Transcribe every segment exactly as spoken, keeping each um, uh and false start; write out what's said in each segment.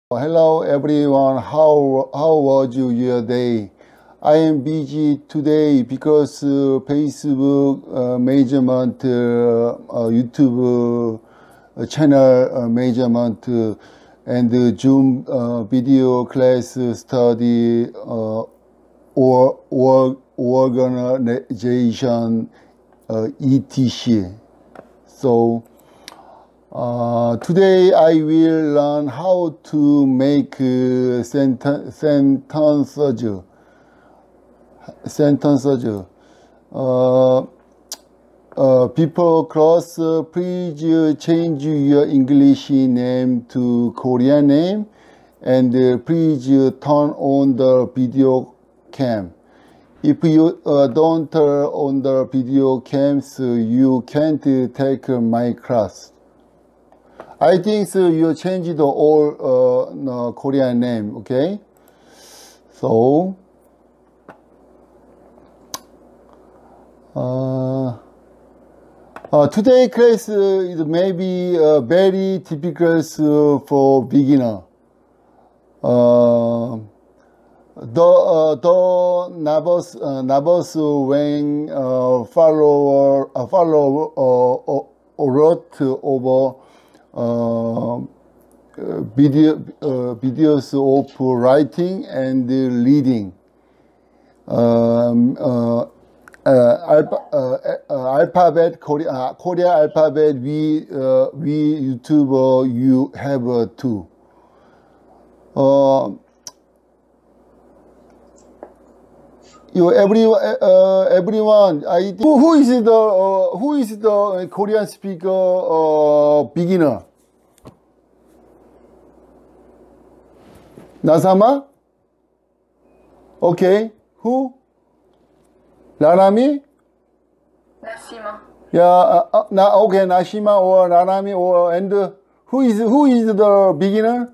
Hello everyone, how, how was your day? I am busy today because uh, Facebook uh, measurement, uh, uh, YouTube uh, channel uh, measurement, uh, and uh, Zoom uh, video class study uh, or, or organization, uh, et cetera. So Uh, today I will learn how to make uh, senten sentences. Sentences. Uh, uh, people class, uh, please change your English name to Korean name, and uh, please turn on the video cam. If you uh, don't turn on the video cams, uh, you can't uh, take uh, my class. I think so you changed all uh, no, Korean name, okay? So, uh, uh, today class uh, is maybe uh, very typical uh, for beginner. Uh, the uh, the nervous uh, nervous when uh, follower uh, follow uh, uh, wrote over. Uh, video, uh, videos of writing and reading. Um, uh, uh, alpha, uh, uh, alphabet, Korea, uh, Korea alphabet, we, uh, we YouTuber, you have uh, two. Uh, you everyone, uh, everyone, I think, who, who is the uh, who is the Korean speaker uh, beginner? Nasama? Okay. Who? Nanami? Nashima. Yeah. Uh, uh, na, okay. Nashima or Nanami or and uh, who is who is the beginner?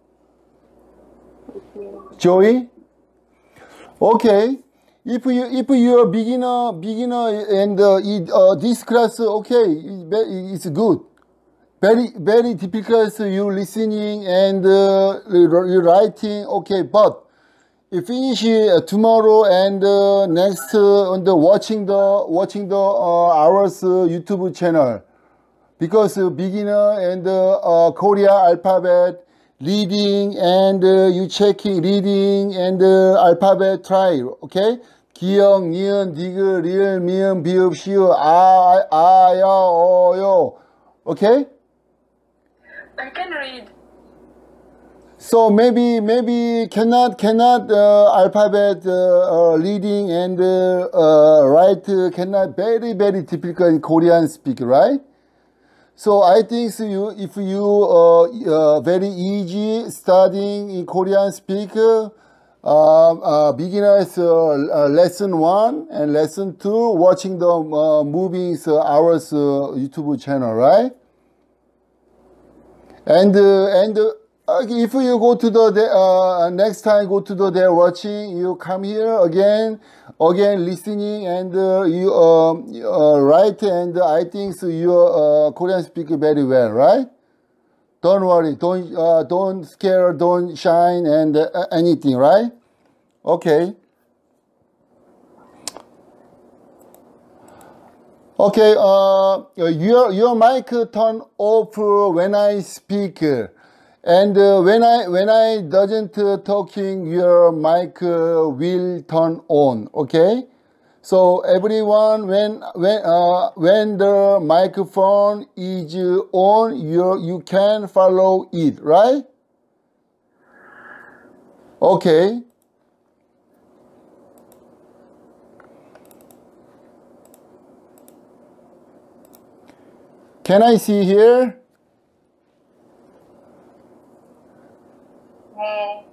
Joey. Okay. If you if you're beginner beginner and uh, it, uh, this class, okay, it's good. Very very difficult. You listening and uh, you writing, okay. But you finish uh, tomorrow and uh, next uh, on the watching the watching the uh, ours uh, YouTube channel, because uh, beginner and uh, uh, Korea alphabet reading and uh, you checking reading and uh, alphabet try, okay? 기역, 니은, 디귿, 리을, 미음, 비읍, 시읍, 아, 아, 야, 어, 요, okay? I can read. So maybe maybe cannot cannot uh, alphabet uh, uh, reading and uh, uh, write uh, cannot very very difficult in Korean speak, right? So I think so you if you uh, uh, very easy studying in Korean speak, uh, uh, beginners uh, uh, lesson one and lesson two watching the uh, movies uh, ours uh, YouTube channel, right? And uh, and uh, if you go to the uh, next time go to the there watching, you come here again again listening and uh, you uh, uh, write, and I think so you uh, Korean speak very well, right? Don't worry, don't uh, don't scare, don't shine and uh, anything, right? Okay. Okay, uh, your your mic turn off when I speak, and uh, when I when I doesn't uh, talking, your mic uh, will turn on. Okay, so everyone, when when uh, when the microphone is on, you you can follow it, right? Okay. Can I see here? 네.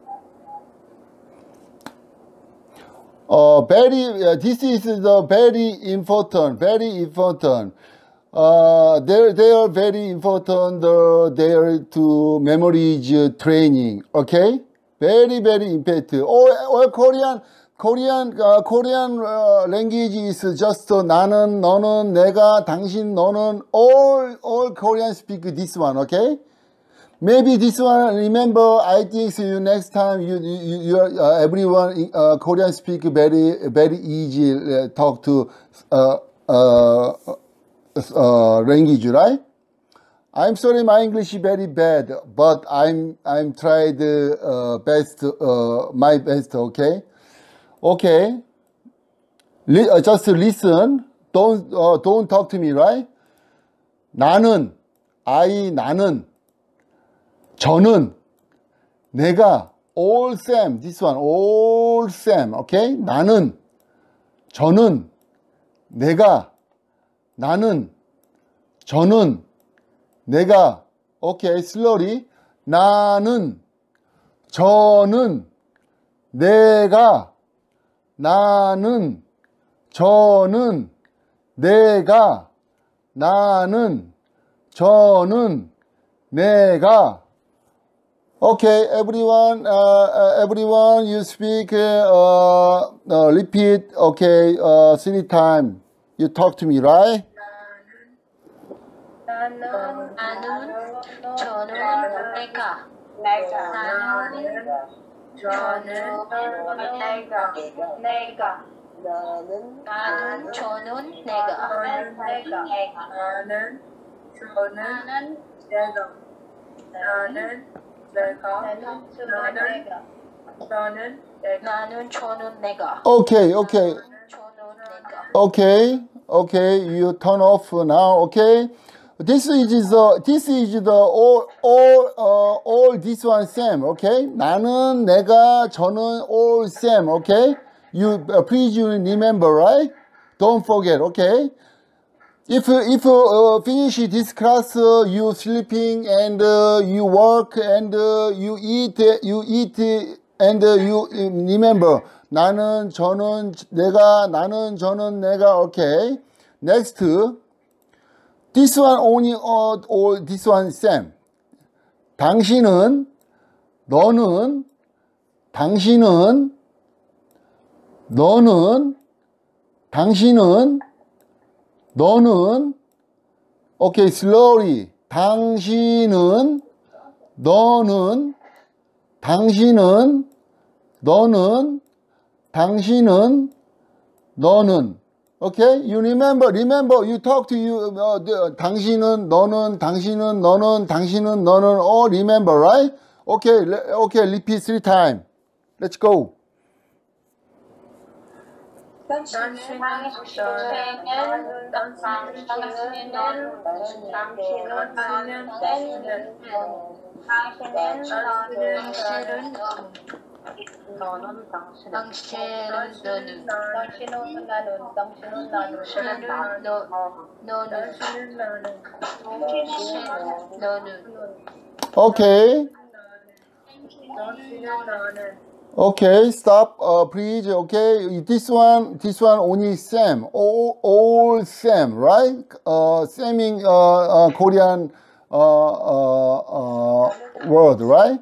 Uh, very. Uh, this is the very important. Very important. Uh, they they are very important. Uh, they are to memories uh, training. Okay. Very very important. All, all Korean. Korean, uh, Korean uh, language is just uh, 나는, 너는, 내가, 당신, 너는, all, all Korean speak this one, okay? maybe this one, remember, I think so you next time, you, you, you are, uh, everyone, uh, Korean speak very, very easy, uh, talk to, uh, uh, uh, language, right? I'm sorry, my English is very bad, but I'm, I'm tried, uh, best, uh, my best, okay? Okay. Li, uh, just listen. Don't, uh, don't talk to me, right? 나는, I, 나는, 저는, 내가, all same, this one, all same, okay? 나는, 저는, 내가, 나는, 저는, 내가, okay, slowly, 나는, 저는, 내가, 나는, 저는, 내가, 나는, 저는, 내가. Okay, everyone, uh, uh, everyone, you speak, uh, uh, repeat, okay, uh, three times. You talk to me, right? 나는 나는 저는 내가 내가 나는 저는 내가 내가 나는 나는 저는 내가 나는 내가 나는 저는 나는 내가 나는 내가 나는 나는 나는 내가 나는 저는 내가 Okay, okay, 저는 내가 okay, okay, you turn off now, okay? This is the, this is the, all, all, uh, all this one same, okay? 나는, 내가, 저는 all same, okay? You, uh, please you remember, right? Don't forget, okay? If, if uh, finish this class, uh, you sleeping and uh, you work and uh, you eat, you eat and uh, you remember. 나는, 저는, 내가, 나는, 저는, 내가, okay? Next. This one only, uh, or this one same. 당신은, 너는, 당신은, 너는, 당신은, 너는, okay, slowly. 당신은, 너는, 당신은, 너는, 당신은, 너는. Okay, you remember, remember, you talk to you, uh, the, 당신은, 너는, 당신은, 너는, 당신은, 너는, all remember, right? Okay, le, okay, repeat three times. Let's go. 당신은 당신은 당신은 당신은 당신은 당신은 너는 당신은 당신은 너는 당신은 나는 당신은 나는 당신은 너 너는 당신은 나는 당신은 너는 Okay, 당신은 나는 okay, stop, uh, please, okay? This one, this one only same, all, all same, right? Uh, saming, uh, uh, Korean, uh, uh, uh, word, right?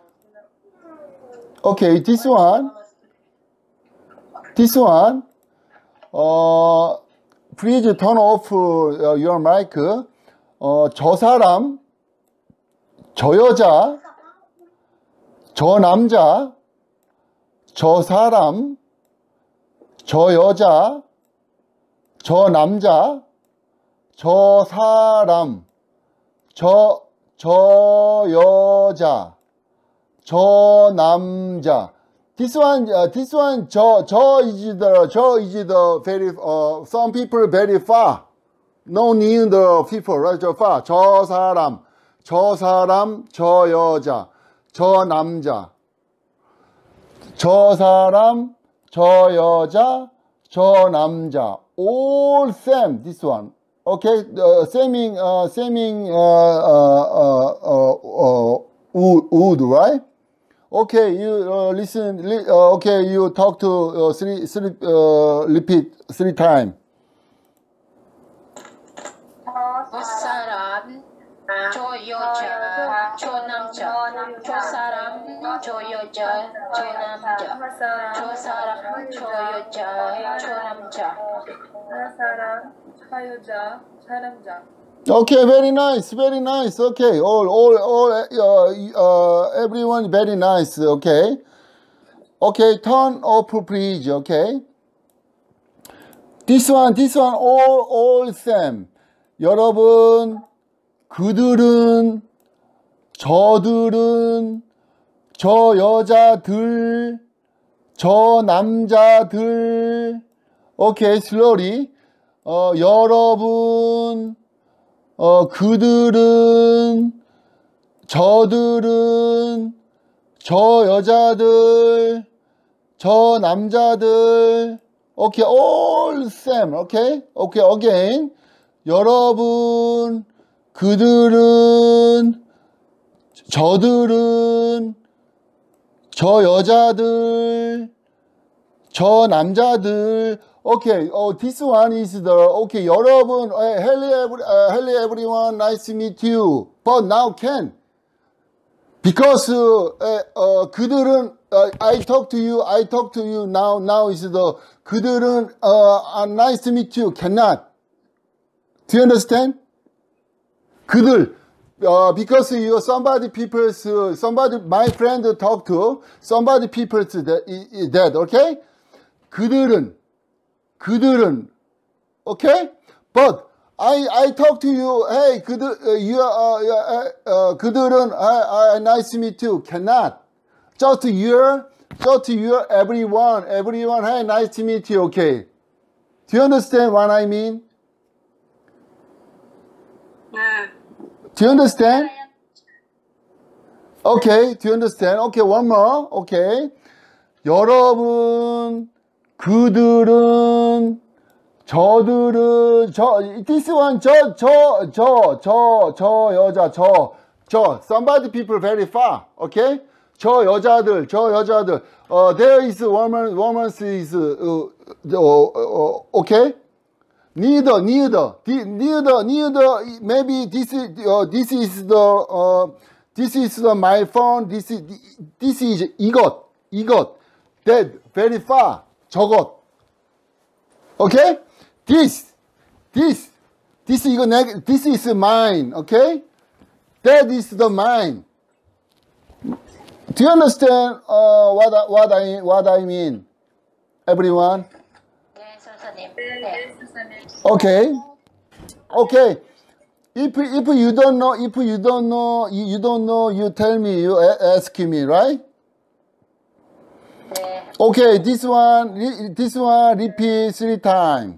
Okay, this one, this one, uh, please turn off uh, your mic. 어, 저 사람, 저 여자, 저 남자, 저 사람, 저 여자, 저 남자, 저 사람, 저, 저 여자, 저 남자. This one, uh, this one, 저, 저 is the, 저 is the very, uh, some people very far. No need the people, right? 저 far. 저 사람, 저 사람, 저 여자, 저 남자. 저 사람, 저 여자, 저 남자. All same, this one. Okay, uh, saming, uh, saming, uh, uh, uh, uh, uh, wood, wood, right? Okay, you uh, listen. Li, uh, okay, you talk to uh, three, three, uh, repeat three times. 저 사람 저 여자 저 남자 저 사람 저 여자 저 남자 저 사람 저 여자 저 남자 저 사람 저 여자 저 남자 Okay, very nice, very nice. Okay, all, all, all, uh, uh, everyone, very nice. Okay, okay, turn off, please. Okay, this one, this one, all, all same. 여러분, 그들은, 저들은, 저 여자들, 저 남자들. Okay, slowly. 어, 여러분, 어, 그들은, 저들은, 저 여자들, 저 남자들. Okay, all same. Okay, okay, again. 여러분, 그들은, 저들은, 저 여자들, 저 남자들. Okay, oh, this one is the, okay, 여러분, uh, hello, every, uh, hello everyone, nice to meet you. But now can. Because, uh, uh, 그들은, uh, I talk to you, I talk to you, now, now is the, 그들은, uh, nice to meet you, cannot. Do you understand? 그들. Uh, because you somebody people's uh, somebody my friend talk to somebody people's that, that okay 그들은 그들은 okay but I I talk to you hey 그들 uh, you uh, uh, uh, 그들은 I, I nice to meet you cannot just your just your everyone everyone hey nice to meet you okay do you understand what I mean? 네. Do you understand? Okay, do you understand? Okay, one more. Okay. 여러분, 그들은, 저들은, 저, this one, 저, 저, 저, 저, 저 여자, 저, 저, somebody people very far. Okay? 저 여자들, 저 여자들. Uh, there is woman, woman is, uh, uh, uh, okay? Neither, neither, neither, neither. Maybe this is uh, this is the uh, this is the my phone. This is this is 이것, 이것. That very far. 저것. Okay? This, this, this 이거 내, this is mine. Okay? That is the mine. Do you understand uh, what I, what I what I mean, everyone? 네, 선생님. 네, 네. 선생님. Okay. Okay. If if you don't know, if you don't know, you, you don't know, you tell me, you a- ask me, right? 네. Okay. This one, re- this one, repeat three times.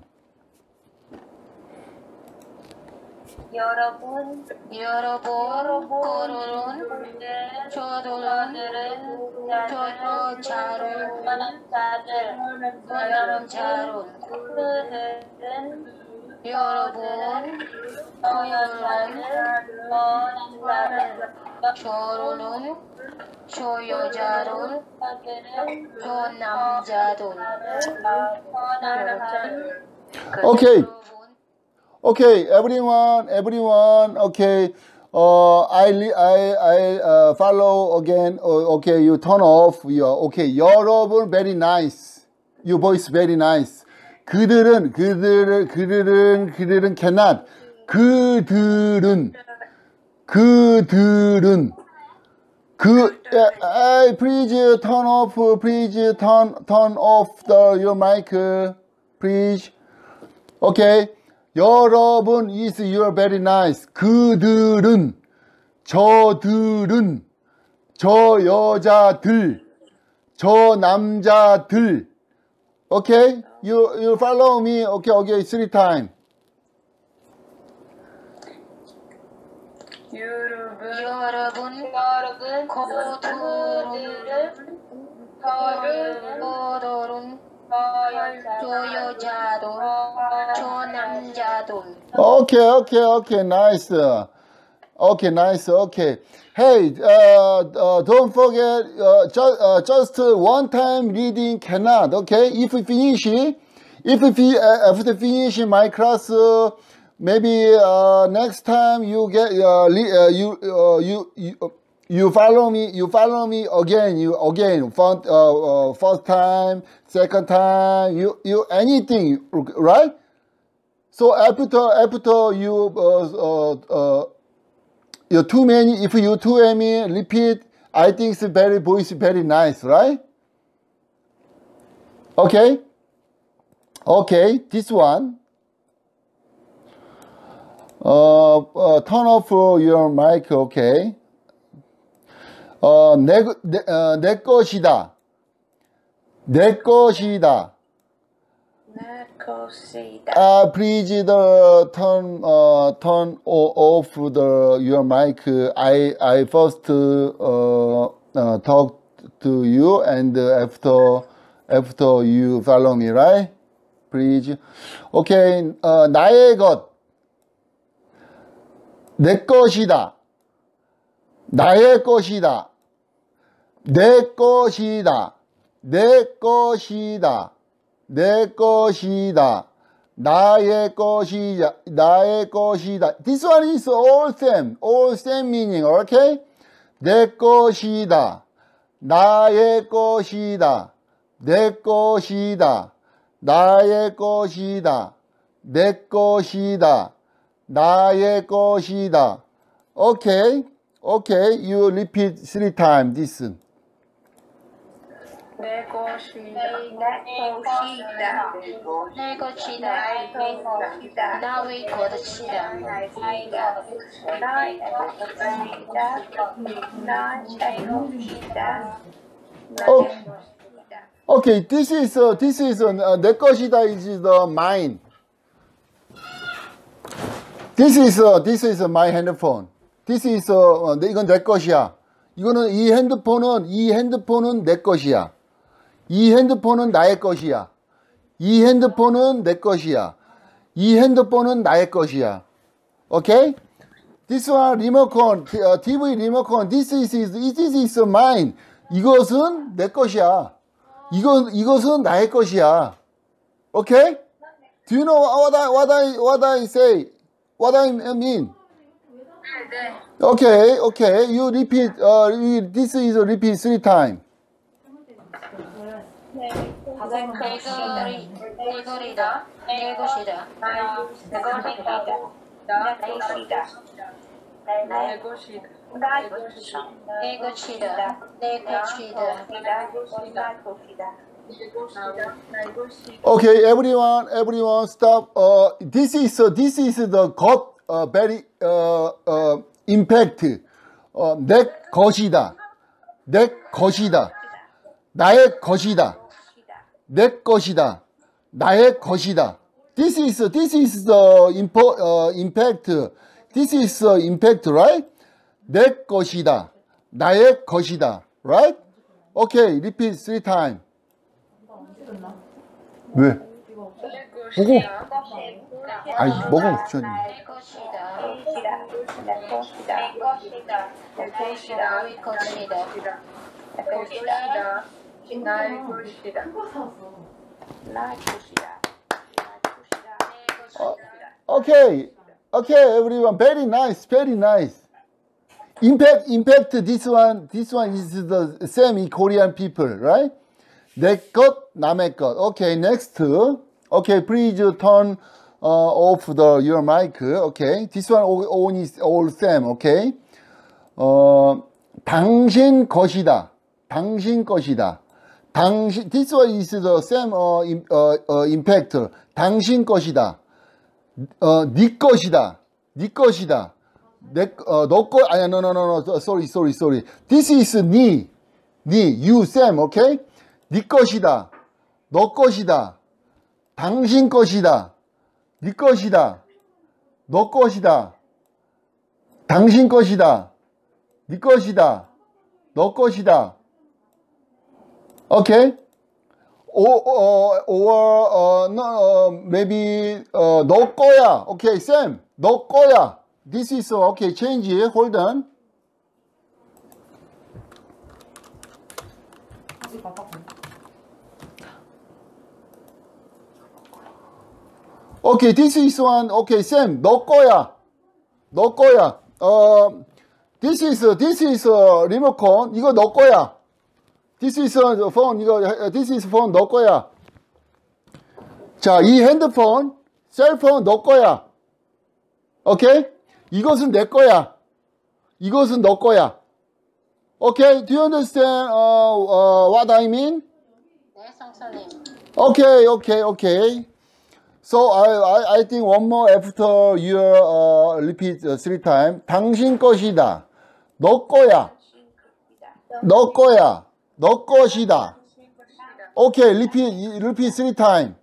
여러분, 여러분, 그들은, 그들은, 저들은, 저 여자를, 남자들, 저 남자를, 그들은, 여러분, 저 여자들, 저 남자들, 저로는, 저 여자를, 그들은, 저 남자들. 저 남자들. Okay. 여러분, Okay. Everyone, everyone. Okay. Uh, I li- I I uh, follow again. Uh, okay. You turn off. Your okay. 여러분, very nice. Your voice very nice. 그들은 그들은 그들은 그들은 cannot. 그들은 그들은 그 uh, please turn off. Please turn turn off the your mic. Please. Okay. 여러분 is your very nice. 그들은 저들은 저 여자들 저 남자들. Okay? You you follow me. Okay, okay, three times. 여러분, 여러분, 여러분, 그들은, 그들은, 저들은, 그들은, 저 저 여자들, 저 남자들. Okay, okay, okay, nice. Okay, nice. Okay. Hey, uh, uh, don't forget, uh, ju- uh, just one time reading cannot. Okay, if we finish it, if we uh, after finishing my class, uh, maybe uh, next time you get uh, li- uh, you uh, you you. You follow me. You follow me again. You again. First, uh, uh, first time, second time. You you anything, right? So after after you uh, uh, uh, you too many, if you too many repeat, I think it's very voice very nice, right? Okay. Okay, this one. Uh, uh, turn off your mic, okay. 어, 내, 내, 어, 내 것이다. 내 것이다. 내 것이다. Uh, please the turn uh, turn o- off the your mic. I I first uh, uh, talk to you and after after you follow me, right? Please. Okay. 어, 나의 것. 내 것이다. 나의 것이다. 내 것이다. 내 것이다. 내 것이다. 나의 것이다. 나의 것이다. This one is all same. All same meaning. Okay? 내 것이다. 나의 것이다. 내 것이다. 나의 것이다. 내 것이다. 나의 것이다. Okay? Okay, you repeat three times this. 내 것이다. 내 것이다. 내 것이다. 내 것이다. 나의 것이다. 나의 것이다. 나의 것이다. Oh, okay, this is uh, this is uh, 내 것이다 is the mine. This is uh, this is my handphone. This is uh, 이건 내 것이야. 이거는 이 핸드폰은 이 핸드폰은 내 것이야. 이 핸드폰은 나의 것이야. 이 핸드폰은 내 것이야. 이 핸드폰은 나의 것이야. Okay? This one 리모컨, uh, 티비 리모컨. This is this is mine. 이것은 내 것이야. 이건 이것은 나의 것이야. Okay? Do you know what I what I what I say? What I mean? Okay, okay. You repeat. Uh, you, this is a repeat three times. 내 것이다. 내 것이다. 내 것이다. 내 것이다. 내 것이다. 내 것이다. 내 것이다. 내 것이다. Okay, everyone, everyone, stop. Uh, this is uh, this is the got uh, very uh, uh, impact. Uh, 내 것이다. 내 것이다. 나의 것이다. 내 것이다. 나의 것이다. This is this is the impo, uh, impact. This is uh, impact, right? 내 것이다. 나의 것이다, right? Okay, repeat three times. 왜? 보고. 아이, 먹어, 주원님. 내 것이다. 내 것이다. 내 것이다. 내 것이다. 내 것이다. 내 것이다. 나의 것이다. 나의 것이다. Okay, okay, everyone. Very nice, very nice. Impact, impact. This one, this one is the same in Korean people, right? 내 것, 남의 것. Okay, next. Okay, please turn uh, off the your mic. Okay, this one all, all is all same. Okay. 어, 당신 것이다. 당신 것이다. 당신. This one is the same uh, in, uh, uh, impact. 당신 것이다. 어, 네 것이다. 네 것이다. 내, 어, 너 거, 아니야, no, no, no, no, sorry, sorry, sorry. This is 니, 니, you, Sam, okay? 네 것이다. 너 것이다. 당신 것이다. 네 것이다. 너 것이다. 당신 것이다. 네 것이다. 너 것이다. Okay? Or, or, or uh, no, uh, maybe uh, 너 거야. Okay, Sam, 너 거야. This is uh, okay. Change it. Hold on. Okay, this is one. Okay, Sam, 너 거야. 너 거야. Uh, this is uh, this is uh, 리모컨. 이거 너 거야. This is uh, phone. 이거 uh, this is phone 너 거야. 자, 이 핸드폰 셀폰 너 거야. 오케이? 이것은 내 거야. 이것은 너 거야. 오케이? Do you understand uh, uh, what I mean? 네, 선생님. Okay, okay, okay. So I, I, I think one more after your uh, repeat uh, three times. 당신 것이다. 너 거야. 너 거야. 너 것이다. Okay, repeat, repeat three times.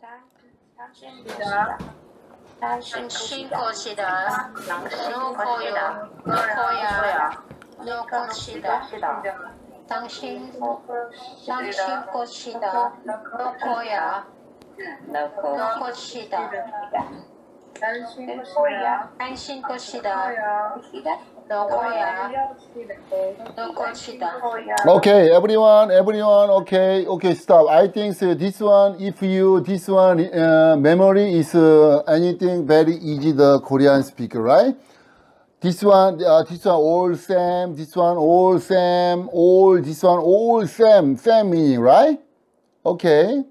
당신 것이다. 너 거야. 너 거야. 너 것이다. 당신, 당신 것이다. 너 거야. 너 것이다. 당신 것이야. 당신 것이다. 너 거야. 너 것이다. Okay, everyone, everyone, okay, okay, stop. I think so this one, if you, this one, uh, memory is uh, anything very easy, the Korean speaker, right? This one, uh, this one all same, this one all same, all, this one all same, same meaning, right? Okay.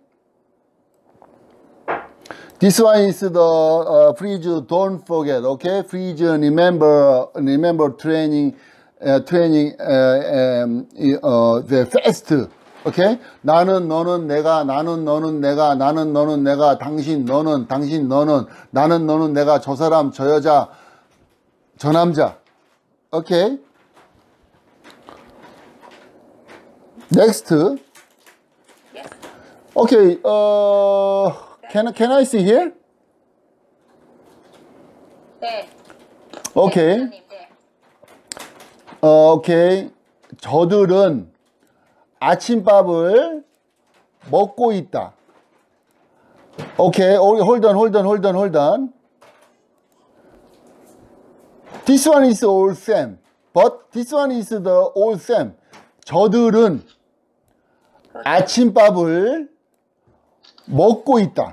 This one is the, uh, please don't forget, okay? Please remember, remember training, uh, training, uh, um, uh, the fast, okay? 나는, 너는, 내가, 나는, 너는, 내가, 나는, 너는, 내가, 당신, 너는, 당신, 너는, 나는, 너는, 내가, 저 사람, 저 여자, 저 남자, okay? Next. Okay, uh, Can, can I see here? 네. Okay. 네, 네. 어, okay. 저들은 아침밥을 먹고 있다. Okay. Hold on, hold on, hold on, hold on. This one is all same. But this one is the all same. 저들은 아침밥을 먹고 있다.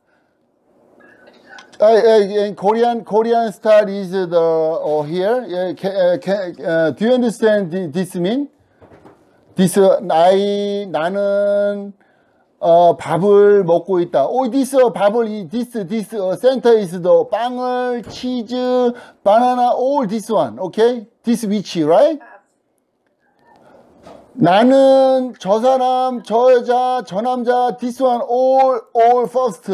Uh, uh, Korean Korean style is the uh, here. Uh, can, uh, can, uh, do you understand the, this mean? This uh, I 나는 어, 밥을 먹고 있다. Oh, this uh, 밥을 this this uh, center is the 빵을 치즈 바나나 all this one. Okay, this which right? 나는 저 사람 저 여자 저 남자 this one all all first.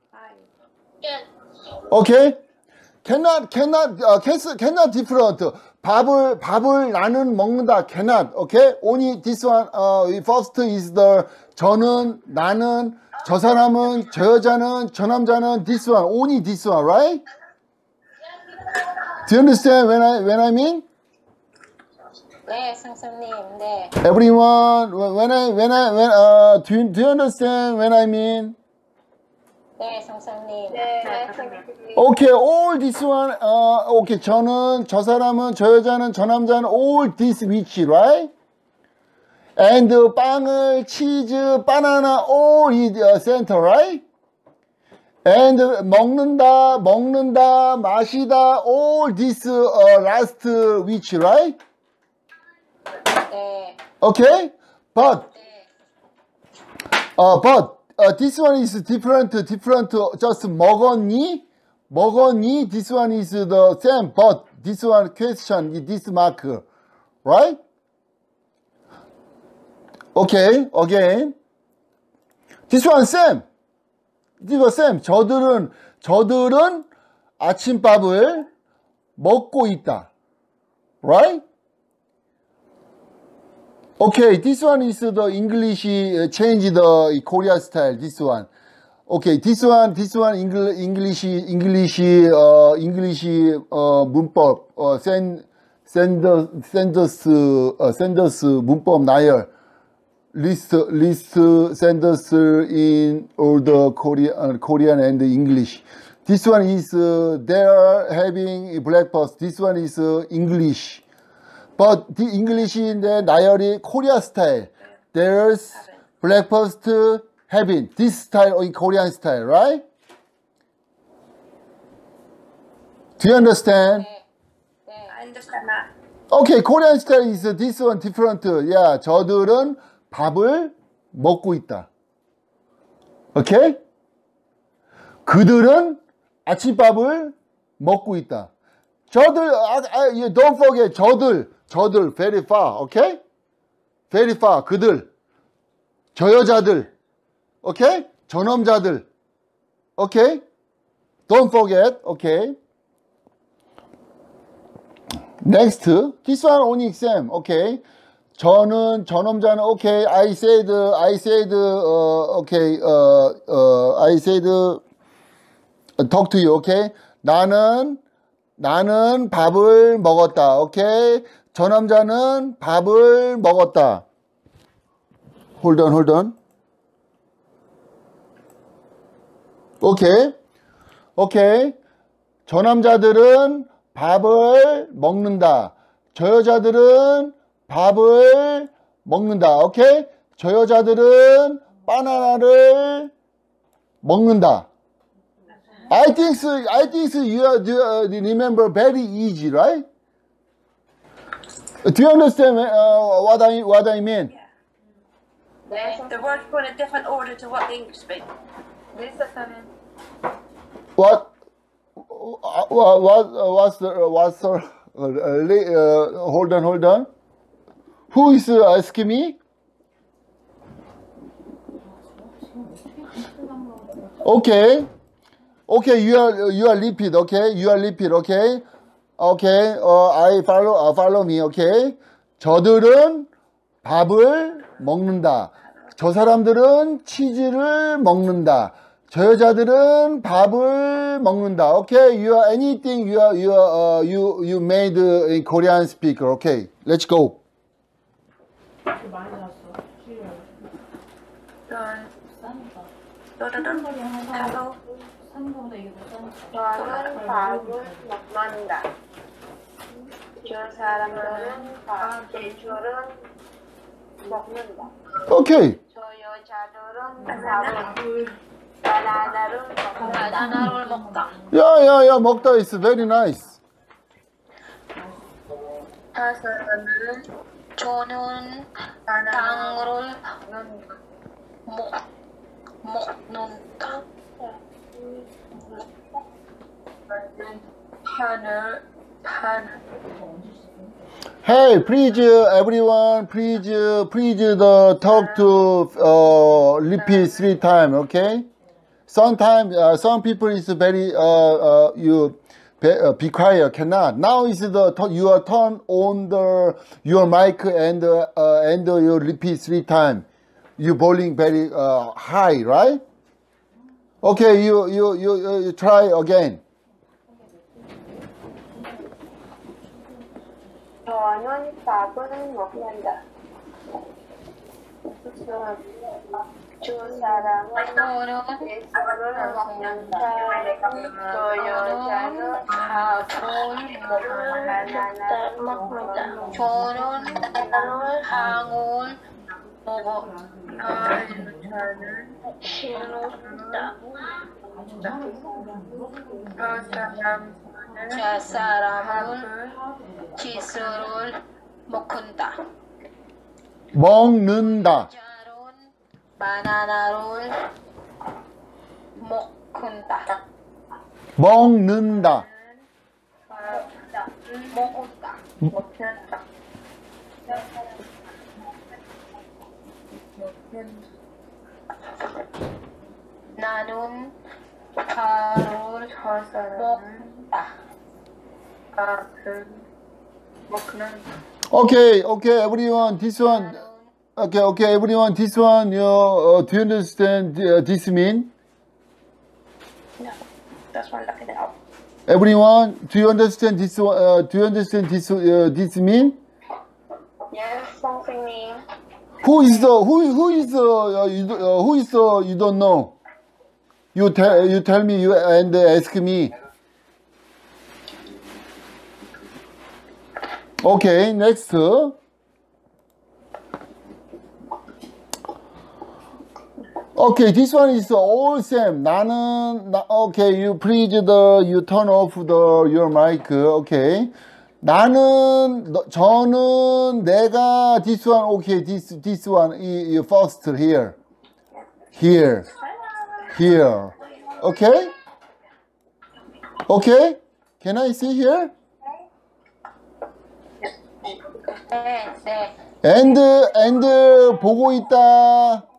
Okay? Cannot, cannot, uh, cannot different. 밥을, 밥을 나는 먹는다. Cannot. Okay? Only this one, uh, first is the, 저는, 나는, 저 사람은, 저 여자는, 저 남자는, this one. Only this one, right? Do you understand when I, when I mean? 네, 선생님. 네. Everyone, when I, when I, when, uh, do you, do you understand when I mean? 네, 선생님. 네, 선생님. Okay, all this one, uh, okay, 저는, 저 사람은, 저 여자는, 저 남자는, all this which, right? And uh, 빵을, 치즈, 바나나, all is uh, center, right? And uh, 먹는다, 먹는다, 마시다, all this uh, last which, right? 네. Okay? But, 네. uh, but, uh, this one is different, different, just 먹었니? 먹었니? This one is the same, but this one question, this mark, right? Okay, again. This one same. This one same. 저들은, 저들은 아침밥을 먹고 있다. Right? Okay, this one is the English, uh, change the Korea style, this one. Okay, this one, this one English, English, English, uh, English, uh, 문법, uh, send, send, send us, uh, send us 문법 나열. List, list, send us in all the Korean, uh, Korean and English. This one is, uh, they are having breakfast. This one is uh, English. But the English in the 나열이 Korea style. There's breakfast, having this style in Korean style, right? Do you understand? 네. I understand that. Okay, Korean style is this one different. Yeah, 저들은 밥을 먹고 있다. Okay? 그들은 아침밥을 먹고 있다. 저들, 아, 아, you don't forget, 저들, 저들, very far, okay? very far, 그들, 저 여자들, okay? 저놈자들, okay? don't forget, okay? next, this one only exam, okay? 저는, 저놈자는, okay, I said, I said, uh, okay, uh, uh, I said, talk to you, okay? 나는, 나는 밥을 먹었다. 오케이? 저 남자는 밥을 먹었다. Hold on, hold on. 오케이? 오케이? 저 남자들은 밥을 먹는다. 저 여자들은 밥을 먹는다. 오케이? 저 여자들은 바나나를 먹는다. I think so, I think so you, are, you uh, remember very easy, right? Do you understand uh, what I what I mean? 네. The words go in a different order to what the English speak. This is something. What what what what's the what's the uh, uh, hold on, hold on. Who is uh, asking me? Okay. Okay, you are you are repeat. Okay, you are repeat. Okay, okay. Uh, I follow. Uh, follow me. Okay. 저들은 밥을 먹는다. 저 사람들은 치즈를 먹는다. 저 여자들은 밥을 먹는다. Okay, you are anything you are you are uh, you you made a Korean speaker. Okay, let's go. 많이 나왔어. 너는 하고 사는 거보다 이게 더 싸니까. 저는 밥을 먹는다. 저 사람들은 밥을 먹는다. Okay. 저 여자들은 밥을 바나나를 먹는다. 바나나를 먹다. Yeah, yeah, yeah. 먹다 is very nice. 저 사람들은 저는 바나나를 당을 먹 먹는다. 판을 판 Hey, please, uh, everyone, please, uh, please, uh, the talk to uh, repeat three times, okay? Sometimes, uh, some people is very, uh, uh, you be, uh, be quiet, cannot. Now is the tu- your turn on the your mic and uh, uh, and uh, you repeat three times. You bowling very uh, high, right? Okay, you you you, uh, you try again. 저는 밥을 먹는다. 저 사람은 저는 밥을 먹는다. 저 여자는 밥을 바나나를 먹는다. 저는 항을 먹어. 저는 신는다. 저 사람은 저 사람은 치즈를 먹는다. 먹는다. 자론 바나나를 먹는다. 먹는다. 먹었다. 먹는다. 나는 밥을 저 사람은 먹다. 밥을 먹는다. Okay, okay, everyone. This one. Okay, okay, everyone. This one. You uh, do you understand uh, this mean? No, that's why I'm looking it up. Everyone, do you understand this one? Uh, do you understand this uh, this mean? Yes, 선생님. Who is the who who is the uh, you, do- uh, who is the you don't know? You tell you tell me you and ask me. Okay, next. Okay, this one is all same. 나는 나, okay, you please the you turn off the your mic. Okay. 나는 너, 저는 내가 this one okay this this one i- i- first here here here okay Okay? Can I see here? 네, 네. and and 보고 있다.